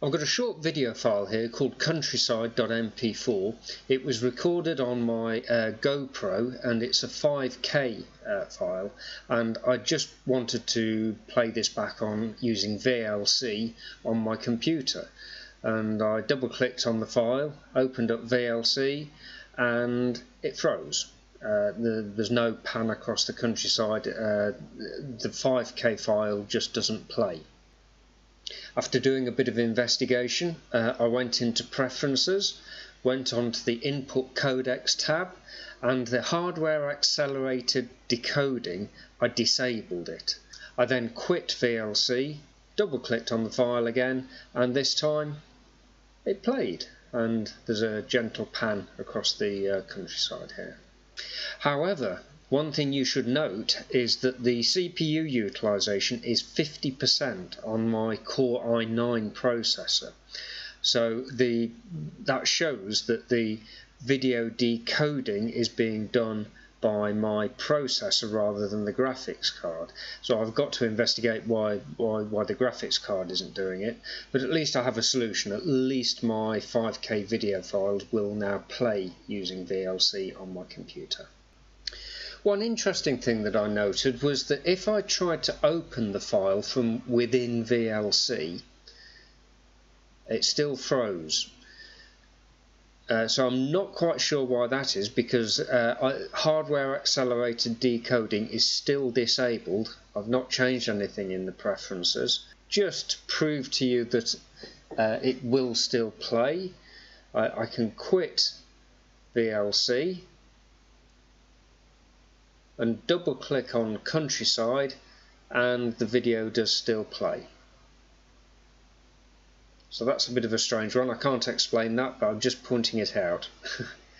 I've got a short video file here called countryside.mp4. It was recorded on my GoPro and it's a 5K file, and I just wanted to play this back on using VLC on my computer. And I double clicked on the file, opened up VLC, and it froze. There's no pan across the countryside. The 5K file just doesn't play. After doing a bit of investigation, I went into Preferences, went on to the Input Codecs tab, and the Hardware Accelerated Decoding, I disabled it. I then quit VLC, double clicked on the file again, and this time it played, and there's a gentle pan across the countryside here. However, one thing you should note is that the CPU utilization is 50% on my Core i9 processor. So that shows that the video decoding is being done by my processor rather than the graphics card. So I've got to investigate why the graphics card isn't doing it, but at least I have a solution. At least my 5K video files will now play using VLC on my computer. One interesting thing that I noted was that if I tried to open the file from within VLC, it still froze. So I'm not quite sure why that is, because hardware accelerated decoding is still disabled. I've not changed anything in the preferences. Just to prove to you that it will still play, I can quit VLC and double click on Countryside, and the video does still play. So that's a bit of a strange one. I can't explain that, but I'm just pointing it out.